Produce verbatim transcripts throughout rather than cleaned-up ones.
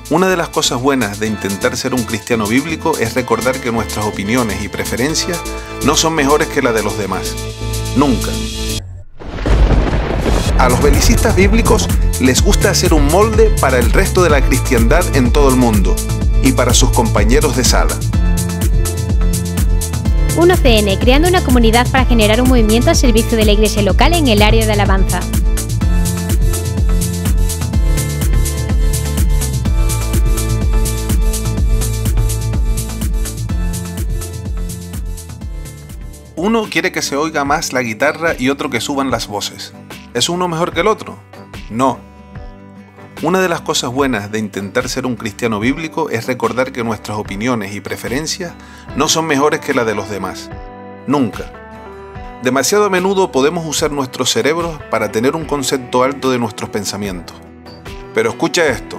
Una de las cosas buenas de intentar ser un cristiano bíblico es recordar que nuestras opiniones y preferencias no son mejores que las de los demás. Nunca. A los belicistas bíblicos les gusta hacer un molde para el resto de la cristiandad en todo el mundo y para sus compañeros de sala. uno C N, creando una comunidad para generar un movimiento al servicio de la iglesia local en el área de alabanza. Uno quiere que se oiga más la guitarra y otro que suban las voces. ¿Es uno mejor que el otro? No. Una de las cosas buenas de intentar ser un cristiano bíblico es recordar que nuestras opiniones y preferencias no son mejores que las de los demás. Nunca. Demasiado a menudo podemos usar nuestros cerebros para tener un concepto alto de nuestros pensamientos. Pero escucha esto.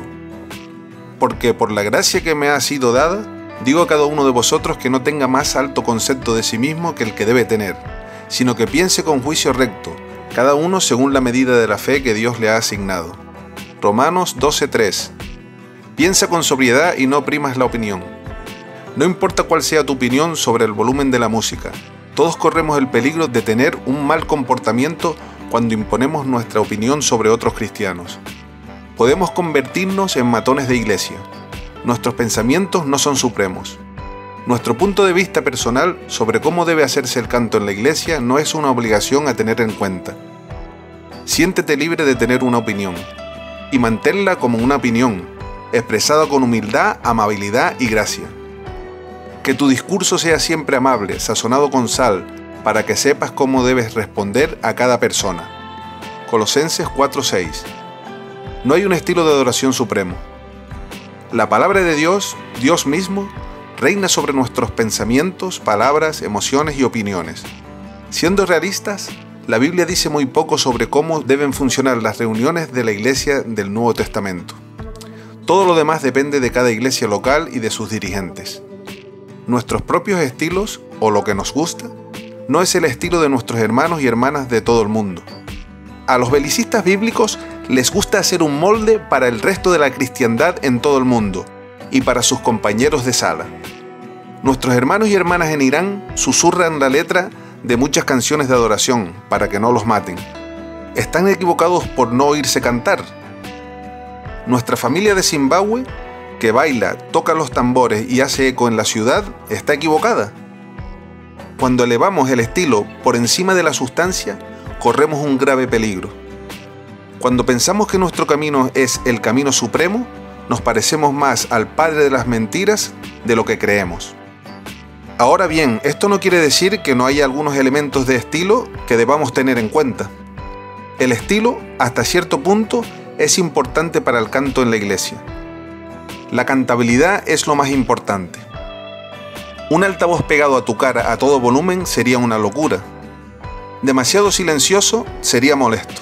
Porque por la gracia que me ha sido dada, digo a cada uno de vosotros que no tenga más alto concepto de sí mismo que el que debe tener, sino que piense con juicio recto, cada uno según la medida de la fe que Dios le ha asignado. Romanos doce tres. Piensa con sobriedad y no oprimas la opinión. No importa cuál sea tu opinión sobre el volumen de la música, todos corremos el peligro de tener un mal comportamiento cuando imponemos nuestra opinión sobre otros cristianos. Podemos convertirnos en matones de iglesia. Nuestros pensamientos no son supremos. Nuestro punto de vista personal sobre cómo debe hacerse el canto en la iglesia no es una obligación a tener en cuenta. Siéntete libre de tener una opinión, y manténla como una opinión, expresada con humildad, amabilidad y gracia. Que tu discurso sea siempre amable, sazonado con sal, para que sepas cómo debes responder a cada persona. Colosenses cuatro seis. No hay un estilo de adoración supremo. La palabra de Dios, Dios mismo, reina sobre nuestros pensamientos, palabras, emociones y opiniones. Siendo realistas, la Biblia dice muy poco sobre cómo deben funcionar las reuniones de la iglesia del Nuevo Testamento. Todo lo demás depende de cada iglesia local y de sus dirigentes. Nuestros propios estilos, o lo que nos gusta, no es el estilo de nuestros hermanos y hermanas de todo el mundo. A los belicistas bíblicos les gusta hacer un molde para el resto de la cristiandad en todo el mundo y para sus compañeros de sala. Nuestros hermanos y hermanas en Irán susurran la letra de muchas canciones de adoración para que no los maten. Están equivocados por no oírse cantar. Nuestra familia de Zimbabue, que baila, toca los tambores y hace eco en la ciudad, está equivocada. Cuando elevamos el estilo por encima de la sustancia, corremos un grave peligro. Cuando pensamos que nuestro camino es el camino supremo, nos parecemos más al padre de las mentiras de lo que creemos. Ahora bien, esto no quiere decir que no haya algunos elementos de estilo que debamos tener en cuenta. El estilo, hasta cierto punto, es importante para el canto en la iglesia. La cantabilidad es lo más importante. Un altavoz pegado a tu cara a todo volumen sería una locura. Demasiado silencioso sería molesto.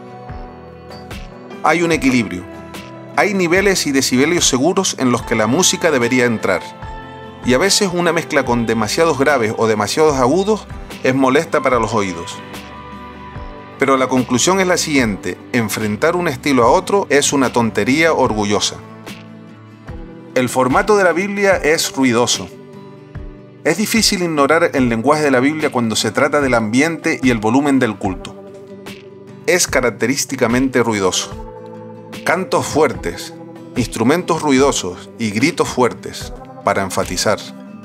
Hay un equilibrio. Hay niveles y decibelios seguros en los que la música debería entrar. Y a veces una mezcla con demasiados graves o demasiados agudos es molesta para los oídos. Pero la conclusión es la siguiente: enfrentar un estilo a otro es una tontería orgullosa. El formato de la Biblia es ruidoso. Es difícil ignorar el lenguaje de la Biblia cuando se trata del ambiente y el volumen del culto. Es característicamente ruidoso. Cantos fuertes, instrumentos ruidosos y gritos fuertes, para enfatizar.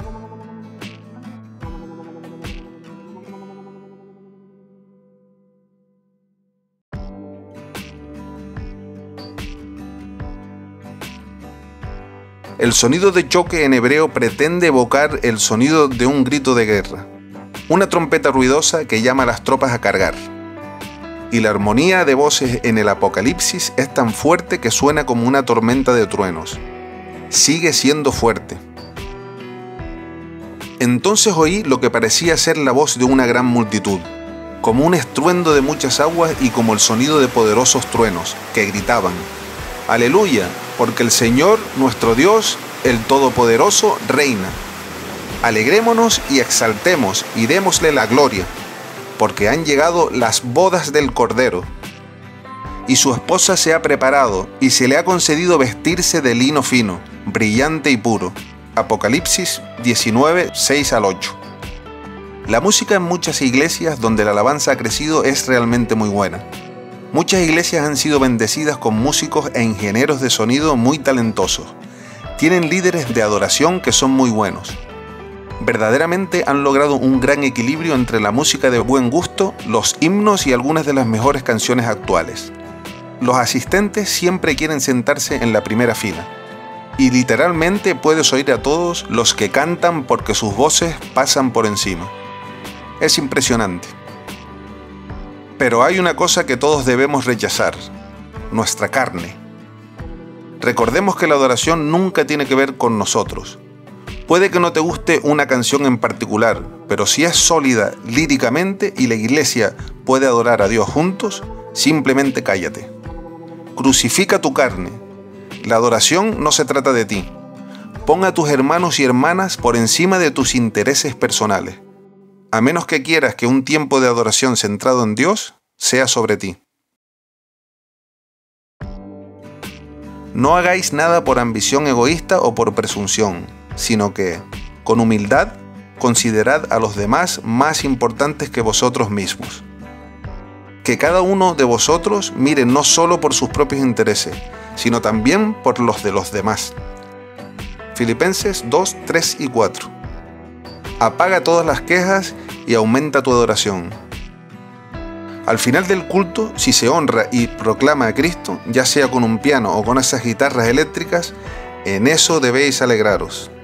El sonido de choque en hebreo pretende evocar el sonido de un grito de guerra, una trompeta ruidosa que llama a las tropas a cargar. Y la armonía de voces en el Apocalipsis es tan fuerte que suena como una tormenta de truenos. Sigue siendo fuerte. Entonces oí lo que parecía ser la voz de una gran multitud, como un estruendo de muchas aguas y como el sonido de poderosos truenos, que gritaban: ¡Aleluya! Porque el Señor, nuestro Dios, el Todopoderoso, reina. Alegrémonos y exaltemos y démosle la gloria, porque han llegado las bodas del Cordero, y su esposa se ha preparado y se le ha concedido vestirse de lino fino, brillante y puro. Apocalipsis diecinueve, seis al ocho. La música en muchas iglesias donde la alabanza ha crecido es realmente muy buena. Muchas iglesias han sido bendecidas con músicos e ingenieros de sonido muy talentosos. Tienen líderes de adoración que son muy buenos. Verdaderamente han logrado un gran equilibrio entre la música de buen gusto, los himnos y algunas de las mejores canciones actuales. Los asistentes siempre quieren sentarse en la primera fila. Y literalmente puedes oír a todos los que cantan porque sus voces pasan por encima. Es impresionante. Pero hay una cosa que todos debemos rechazar: nuestra carne. Recordemos que la adoración nunca tiene que ver con nosotros. Puede que no te guste una canción en particular, pero si es sólida líricamente y la iglesia puede adorar a Dios juntos, simplemente cállate. Crucifica tu carne. La adoración no se trata de ti. Pon a tus hermanos y hermanas por encima de tus intereses personales, a menos que quieras que un tiempo de adoración centrado en Dios sea sobre ti. No hagáis nada por ambición egoísta o por presunción, sino que, con humildad, considerad a los demás más importantes que vosotros mismos. Que cada uno de vosotros mire no solo por sus propios intereses, sino también por los de los demás. Filipenses dos, tres y cuatro. Apaga todas las quejas y aumenta tu adoración. Al final del culto, si se honra y proclama a Cristo, ya sea con un piano o con esas guitarras eléctricas, en eso debéis alegraros.